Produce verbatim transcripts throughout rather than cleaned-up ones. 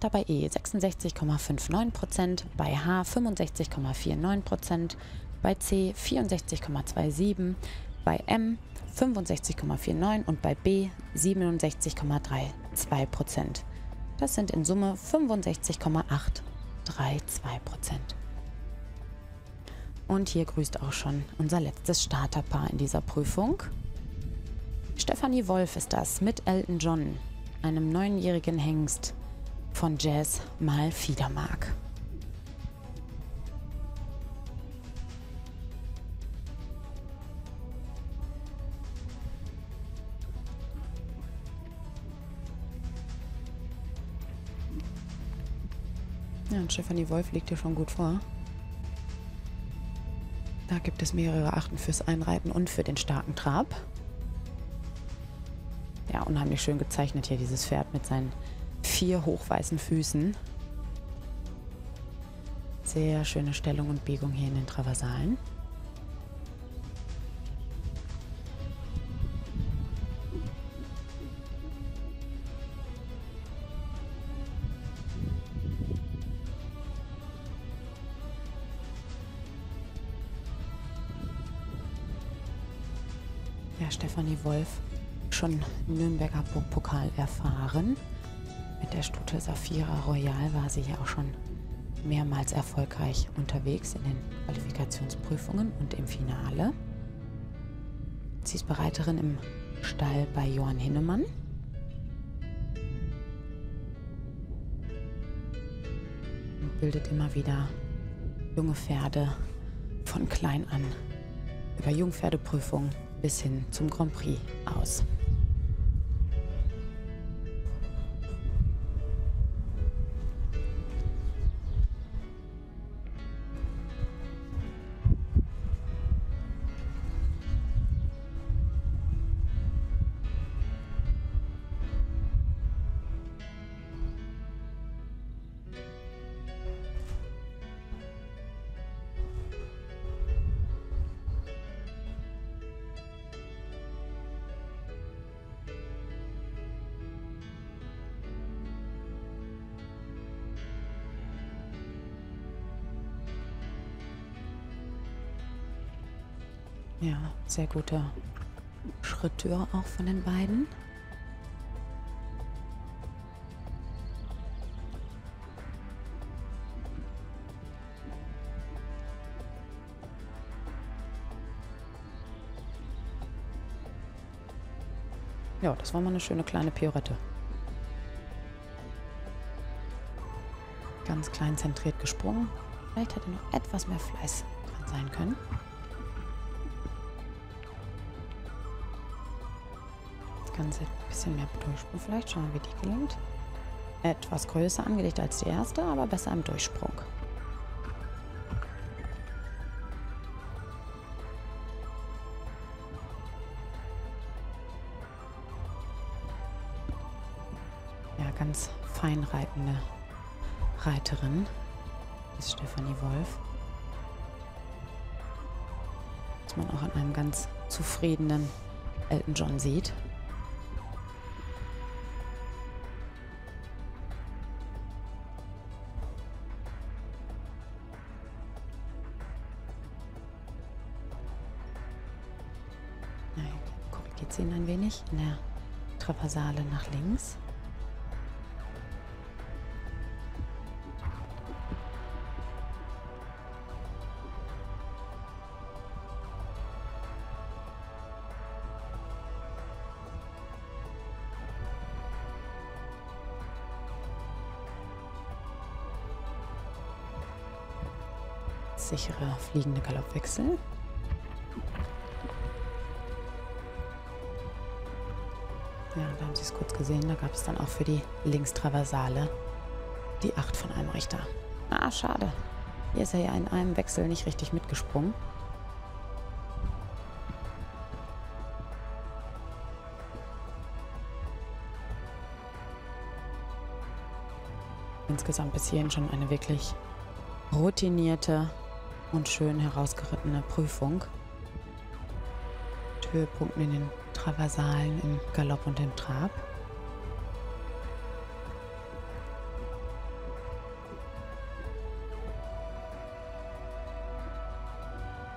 Richter bei E sechsundsechzig Komma neunundfünfzig Prozent, bei H fünfundsechzig Komma neunundvierzig Prozent, bei C vierundsechzig Komma siebenundzwanzig, bei M fünfundsechzig Komma neunundvierzig und bei B siebenundsechzig Komma zweiunddreißig Prozent. Das sind in Summe fünfundsechzig Komma achthundertzweiunddreißig Prozent. Und hier grüßt auch schon unser letztes Starterpaar in dieser Prüfung. Stefanie Wolf ist das mit Elton John, einem neunjährigen Hengst von Jazz mal Fiedermark. Ja, und Stefanie Wolf liegt hier schon gut vor. Da gibt es mehrere Achten fürs Einreiten und für den starken Trab. Ja, unheimlich schön gezeichnet hier dieses Pferd mit seinen vier hochweißen Füßen. Sehr schöne Stellung und Biegung hier in den Traversalen. Ja, Stefanie Wolf, schon Nürnberger Burgpokal erfahren. Mit der Stute Safira Royal war sie ja auch schon mehrmals erfolgreich unterwegs in den Qualifikationsprüfungen und im Finale. Sie ist Bereiterin im Stall bei Johann Hinnemann. Und bildet immer wieder junge Pferde von klein an über Jungpferdeprüfung bis hin zum Grand Prix aus. Ja, sehr guter Schritteur auch von den beiden. Ja, das war mal eine schöne kleine Pirouette. Ganz klein zentriert gesprungen. Vielleicht hätte noch etwas mehr Fleiß dran sein können. Ganze ein bisschen mehr Durchsprung vielleicht. Schauen wir, wie die gelingt. Etwas größer angelegt als die erste, aber besser im Durchsprung. Ja, ganz fein reitende Reiterin ist Stefanie Wolf. Was man auch an einem ganz zufriedenen Elton John sieht. Korrigiert sie ihn ein wenig in der Traversale nach links. Sichere fliegende Galoppwechsel. Ja, da haben Sie es kurz gesehen. Da gab es dann auch für die Linkstraversale die acht von einem Richter. Ah, schade. Hier ist er ja in einem Wechsel nicht richtig mitgesprungen. Insgesamt bis hierhin schon eine wirklich routinierte und schön herausgerittene Prüfung. Mit Höhepunkten in den Traversalen, im Galopp und im Trab.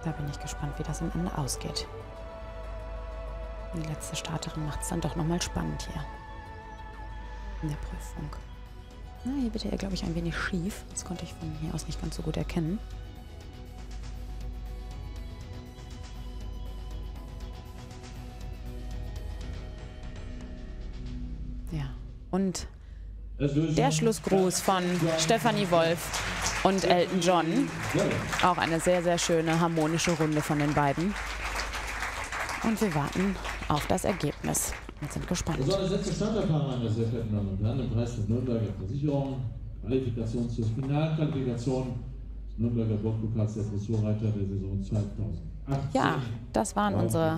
Da bin ich gespannt, wie das am Ende ausgeht. Die letzte Starterin macht es dann doch nochmal spannend hier in der Prüfung. Na, hier bitte er, glaube ich, ein wenig schief. Das konnte ich von hier aus nicht ganz so gut erkennen. Ja, und der Schlussgruß von Stefanie Wolf und Elton John. Auch eine sehr, sehr schöne, harmonische Runde von den beiden. Und wir warten auf das Ergebnis und sind gespannt. Das war das letzte Starterpaar, meine sehr verehrten Damen und Herren, im Preis der Nürnberger Versicherung. Qualifikation zur Finalqualifikation des Nürnberger Burgpokals der Dressurreiter der Saison zweitausendachtzehn. Ja, das waren unsere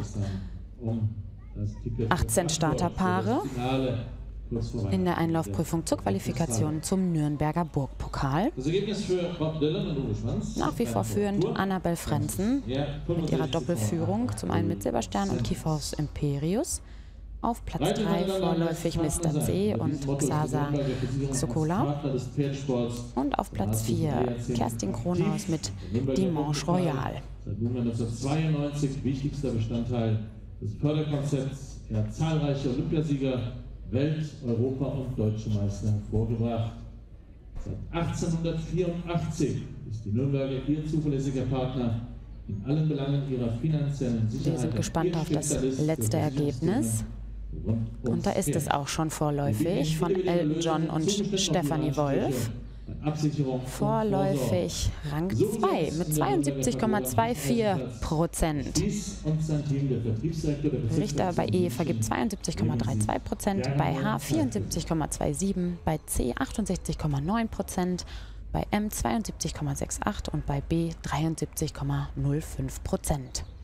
achtzehn Starterpaare in der Einlaufprüfung zur Qualifikation zum Nürnberger Burgpokal. Das Ergebnis für Bob Dylan und Uwe Schwanz. Nach wie vor führend Annabel Frenzen mit ihrer Doppelführung, zum einen mit Silberstern und Kieferhaus Imperius. Auf Platz drei vorläufig Mister C und Xasa Sokola. Und auf Platz vier Kerstin Kronhaus mit Dimanche Royal. Seit neunzehnhundertzweiundneunzig wichtigster Bestandteil des Förderkonzepts. Er hat zahlreiche Olympiasieger, Welt-, Europa- und Deutsche Meister hervorgebracht. Seit achtzehnhundertvierundachtzig ist die Nürnberger ihr zuverlässiger Partner in allen Belangen ihrer finanziellen Sicherheit. Wir sind gespannt auf das letzte Ergebnis. Und da ist es auch schon vorläufig von Elton John und Stefanie Wolf. Vorläufig Rang zwei mit zweiundsiebzig Komma vierundzwanzig Prozent. Richter bei E vergibt zweiundsiebzig Komma zweiunddreißig Prozent, bei H vierundsiebzig Komma siebenundzwanzig, bei C achtundsechzig Komma neun Prozent, bei M zweiundsiebzig Komma achtundsechzig und bei B dreiundsiebzig Komma null fünf Prozent.